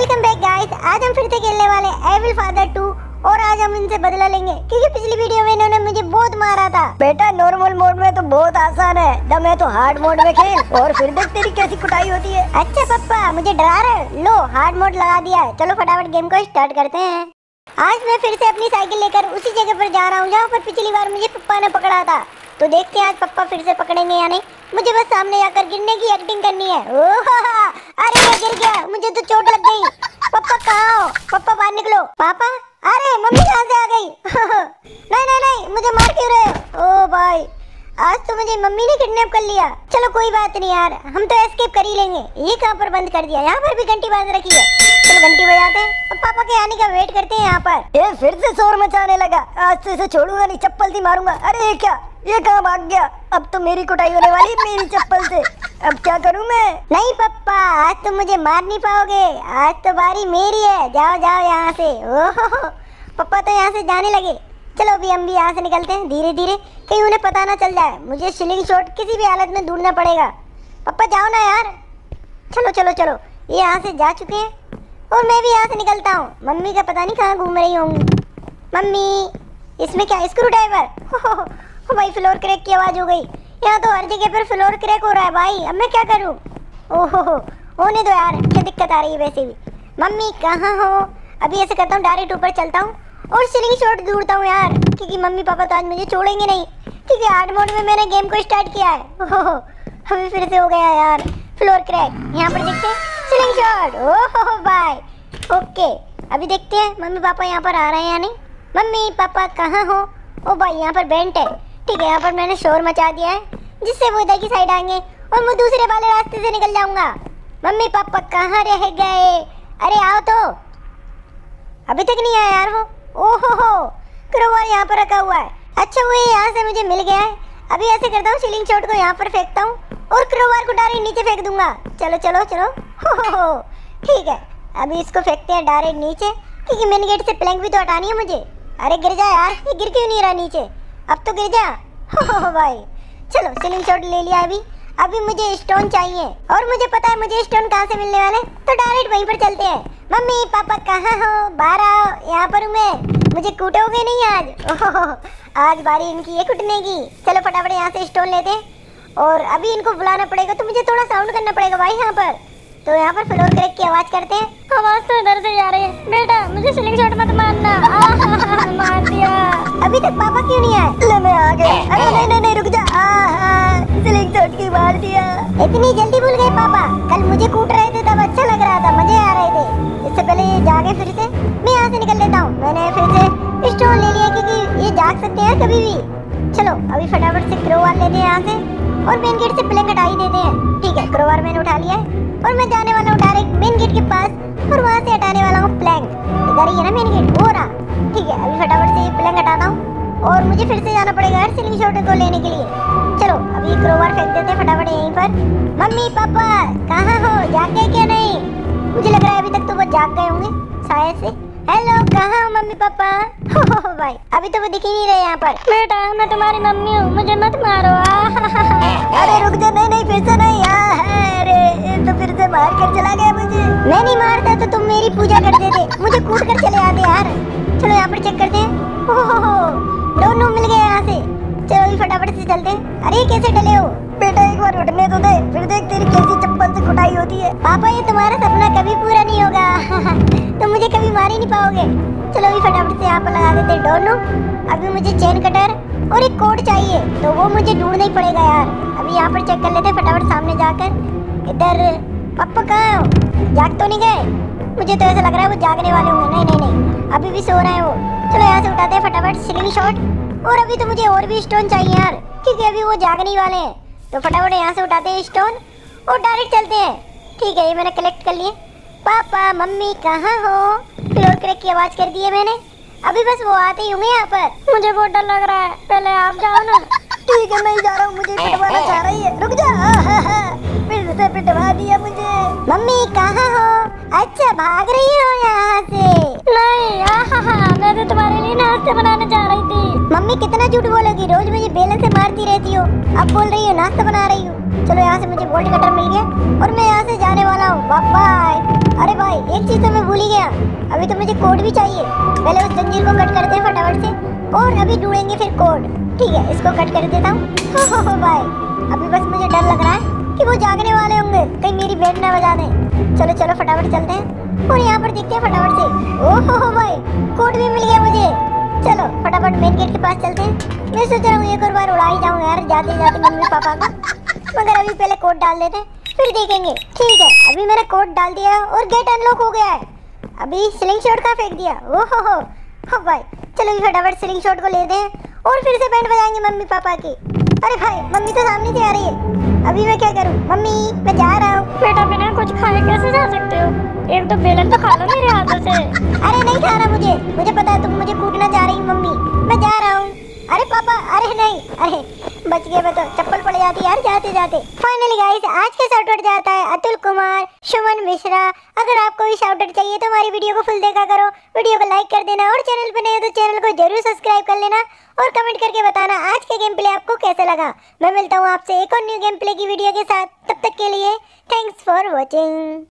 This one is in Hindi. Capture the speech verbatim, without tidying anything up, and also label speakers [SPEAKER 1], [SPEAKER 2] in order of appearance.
[SPEAKER 1] Welcome back guys. आज हम फिर से खेलने वाले एविल फादर टू और आज हम इनसे बदला लेंगे क्योंकि पिछली वीडियो में इन्होंने मुझे बहुत मारा था।
[SPEAKER 2] बेटा नॉर्मल मोड में तो बहुत आसान है, जब मैं तो हार्ड मोड में खेल और फिर देख तेरी कैसी कुटाई होती है।
[SPEAKER 1] अच्छा पप्पा मुझे डरा रहे, लो हार्ड मोड लगा दिया है। चलो फटाफट गेम को स्टार्ट करते हैं। आज मैं फिर से अपनी साइकिल लेकर उसी जगह पर जा रहा हूँ जहाँ पर पिछली बार मुझे पप्पा ने पकड़ा था। तो देखते हैं आज पप्पा फिर से पकड़ेंगे या नहीं। मुझे बस सामने जाकर गिरने की एक्टिंग करनी है। ओह अरे मैं गिर गया, मुझे तो चोट लग गई। पप्पा कहाँ हो? पप्पा बाहर निकलो। पापा अरे मम्मी कहाँ से आ गई? नहीं नहीं नहीं मुझे मार क्यों रहे हो? ओ भाई आज तो मुझे मम्मी ने किडनैप कर लिया। चलो कोई बात नहीं यार, हम तो एस्केप कर ही लेंगे। ये कहाँ पर बंद कर दिया? यहाँ पर भी घंटी बांध रखी है। चलो घंटी बजाते हैं और पापा के आने का वेट करते हैं। यहाँ पर
[SPEAKER 2] ये फिर से शोर मचाने लगा। आज तो इसे छोड़ूंगा नहीं, चप्पल से मारूंगा। अरे ये क्या, ये कहाँ भाग गया? अब तो मेरी कुटाई होने वाली मेरी चप्पल से। अब क्या करूं मैं?
[SPEAKER 1] नहीं पप्पा आज तो मुझे मार नहीं पाओगे, आज तो बारी मेरी है। जाओ जाओ यहाँ से। ओहो पप्पा तो यहाँ से जाने लगे। चलो अभी हम भी यहाँ से निकलते हैं धीरे धीरे, कहीं उन्हें पता ना चल जाए। मुझे स्लिंग शॉट किसी भी हालत में ढूंढना पड़ेगा। पप्पा जाओ ना यार। चलो चलो चलो ये यहाँ से जा चुके हैं और मैं भी यहाँ से निकलता हूँ। मम्मी का पता नहीं कहाँ घूम रही होंगी। मम्मी इसमें क्या स्क्रू ड्राइवर? ओ भाई फ्लोर क्रैक की आवाज़ हो गई। यहाँ तो हर जगह पर फ्लोर क्रैक हो रहा है भाई। अब मैं क्या करूँ? ओहो होने दो यार, क्या दिक्कत आ रही है वैसे भी। मम्मी कहाँ हो? अभी ऐसे करता हूँ डायरेक्ट ऊपर चलता हूँ और स्लिंग शॉट ढूंढता हूँ यार, क्योंकि मम्मी पापा तो आज मुझे छोड़ेंगे नहीं, क्योंकि हार्ड मोड में मैंने गेम को स्टार्ट किया है। ओहो अभी फिर से हो गया यार फ्लोर क्रैक। यहाँ पर देखते हैं स्लिंग शॉट। ओहो भाई ओके अभी देखते हैं मम्मी पापा यहाँ पर आ रहे हैं या नहीं। मम्मी पापा कहाँ हो? ओ भाई यहाँ पर बेंट है। ठीक है यहाँ पर मैंने शोर मचा दिया है जिससे वो इधर की साइड आएंगे और मैं दूसरे वाले रास्ते से निकल जाऊंगा। मम्मी पापा कहाँ रह गए? अरे आओ तो। अभी तक नहीं आया यार वो। ओहो क्रोवर यहाँ पर रखा हुआ है। अच्छा वो यहाँ से मुझे मिल गया है। अभी ऐसे करता हूँ स्लिंग शॉट को यहाँ पर फेंकता हूँ और क्रोवर को डायरेक्ट नीचे फेंक दूंगा। चलो चलो चलो हो ठीक है अभी इसको फेंकते हैं डायरेक्ट नीचे, क्योंकि मेन गेट से प्लैंक भी तो हटानी है मुझे। अरे गिर जा यार, ये गिर क्यों नहीं रहा नीचे? अब तो गिर जा। हो भाई चलो स्लिंग शॉट ले लिया। अभी अभी मुझे स्टोन चाहिए और मुझे पता है मुझे स्टोन कहाँ से मिलने वाले, तो डायरेक्ट वहीं पर चलते हैं। मम्मी पापा कहाँ हो? बाहर आओ, यहाँ पर हूँ मैं। मुझे कूटोगे नहीं आज? ओहो आज बारी इनकी है कुटने की। चलो फटाफट यहाँ से स्टोन लेते हैं और अभी इनको बुलाना पड़ेगा, तो मुझे थोड़ा साउंड करना पड़ेगा भाई यहाँ पर। तो यहाँ पर फ्लोर क्रैक की आवाज़ करते हैं। आवाज़ तो इधर से जा रही है। बेटा मुझे स्लिंग शॉट मत मारना। मार दिया। अभी तक पापा क्यों नहीं आए?
[SPEAKER 2] ले मैं आ गया। अरे नहीं नहीं नहीं रुक जा। स्लिंग शॉट की मार दिया।
[SPEAKER 1] इतनी जल्दी भूल गए पापा? कल मुझे कूट रहे थे तब अच्छा लग रहा था, मजे आ रहे थे। इससे पहले ये जागे फिर से, मैं यहाँ से निकल लेता हूँ। मैंने फिर से स्टोन ले लिया क्योंकि ये जाग सकते हैं कभी भी। चलो अभी फटाफट से क्रोवार लेते हैं यहाँ से और मेन गेट से प्लैंक हटा ही देते हैं। ठीक है क्रोवार मैंने उठा लिया है और मैं जाने वाला हूँ डायरेक्ट मेन गेट के पास और वहाँ से हटाने वाला हूँ प्लैंक। इधर ही है ना मेन गेट, हो रहा। ठीक है अभी फटाफट से ये प्लैंक हटाता हूँ और मुझे फिर से जाना पड़ेगा यार स्लिंग शॉट को लेने के लिए। चलो अभी क्रोवार फेंक देते हैं फटाफट यहीं पर। मम्मी पापा कहाँ हो? जाग गए क्या? नहीं मुझे लग रहा है अभी तक तो वो जाग गए होंगे शायद से। हेलो कहाँ हो मम्मी पापा? हो भाई अभी तो वो दिख ही नहीं रहे यहाँ पर। बेटा मैं तुम्हारी मम्मी हूँ, मुझे मत मारो।
[SPEAKER 2] अरे रुक जा। नहीं नहीं फिर से नहीं। अरे तो फिर से मार कर चला गया मुझे।
[SPEAKER 1] मैं नहीं मारता तो तुम मेरी पूजा करते थे, मुझे कूट कर चले आते यार। चलो यहाँ पर चेक करते हैं। दोनों मिल गए यहाँ से। चलो अभी फटाफट से चलते हैं। अरे कैसे डले हो?
[SPEAKER 2] बेटा एक बार उठने तो दे, फिर देख तेरी कैसी चप्पल से कुटाई होती है।
[SPEAKER 1] पापा ये तुम्हारा सपना कभी पूरा नहीं होगा। तुम मुझे कभी मार ही नहीं पाओगे। चलो अभी फटाफट से यहाँ पर लगा देते हैं दोनों। अभी मुझे चेन कटर और एक कोड चाहिए, तो वो मुझे ढूंढना ही पड़ेगा यार। अभी यहाँ पर चेक कर लेते हैं फटाफट सामने जाकर। इधर पापा कहाँ हो? जाग तो नहीं गए? मुझे तो ऐसा लग रहा है वो जागने वाले होंगे। नहीं नहीं नहीं अभी भी सो रहे हैं वो। चलो यहाँ से उठाते हैं फटाफट स्लिंग शॉट और अभी तो मुझे और भी स्टोन चाहिए यार, क्योंकि अभी वो जागने ही वाले हैं। तो फटाफट यहाँ से उठाते हैं स्टोन और डायरेक्ट चलते हैं। ठीक है ये मैंने कलेक्ट कर लिए। पापा मम्मी कहाँ हो? फ्लोर क्रैक की आवाज़ कर दी है मैंने। अभी बस वो आते ही होंगे यहाँ पर। मुझे बहुत डर लग रहा है, पहले आप जाओ ना।
[SPEAKER 2] ठीक है मैं ही जा रहा हूँ, मुझे पिटवाना चाह रही है। रुक जा। फिर से पिटवा दिया मुझे।
[SPEAKER 1] मम्मी कहाँ हो? अच्छा भाग रही हो यहाँ से? नहीं मैं तो तुम्हारे लिए नाश्ता बनाना चाह रही थी। मम्मी कितना झूठ बोलोगी, रोज मुझे बेलन से मारती रहती हो, अब बोल रही हो नाश्ता बना रही हो। चलो यहाँ से मुझे बोल्ट कटर मिल गया और मैं यहाँ से जाने वाला हूँ। बाय। अरे भाई एक चीज तो मैं भूल ही गया, अभी तो मुझे कोड भी चाहिए। पहले उस जंजीर को कट करते हैं फटाफट से और अभी ढूंढेंगे फिर कोड। ठीक है, इसको कट कर देता हूँ। हो हो हो भाई, अभी बस मुझे डर लग रहा है कि वो जागने वाले होंगे, कहीं मेरी बेड ना बजा दें। चलो चलो फटाफट चलते हैं और यहाँ पर देखते हैं फटाफट से। ओहो हो भाई, कोड भी मिल गया मुझे। चलो फटाफट मेन गेट के पास चलते हैं। मैं सोच रहा हूँ एक और बार उड़ा ही जाऊँ यार जाते जाते मम्मी पापा को, मगर अभी पहले कोड डाल देते हैं फिर देखेंगे। ठीक है, अभी मैंने कोड डाल दिया और गेट अनलॉक हो गया है। अभी स्लिंग शॉट का फेंक दिया। ओहो हो हो भाई, चलो अभी फटाफट स्लिंग शॉट को लेते हैं और फिर से बैंड बजाएंगे मम्मी पापा की। अरे भाई, मम्मी तो सामने से आ रही है, अभी मैं क्या करूँ? मम्मी मैं जा रहा हूँ।
[SPEAKER 2] बेटा बिना कुछ खाए कैसे जा सकते हो? एक तो बेलन तो खा लो मेरे हाथों से।
[SPEAKER 1] अरे नहीं खाना मुझे, मुझे पता है तुम मुझे कूटना चाह रही मम्मी, मैं जा रहा हूँ। अरे पापा, अरे नहीं, अरे बच गया, मैं तो चप्पल पड़ जाती यार जाते जाते। फाइनली गाइस, आज का शाउट आउट जाता है अतुल कुमार सुमन मिश्रा। अगर आपको भी शाउट आउट चाहिए तो हमारी वीडियो को फुल देखा करो, वीडियो को लाइक कर देना और चैनल पर नए हो तो चैनल को जरूर सब्सक्राइब कर लेना और कमेंट करके बताना आज के गेम प्ले आपको कैसा लगा। मैं मिलता हूँ आपसे एक और न्यू गेम प्ले की वीडियो के साथ, तब तक के लिए थैंक्स फॉर वॉचिंग।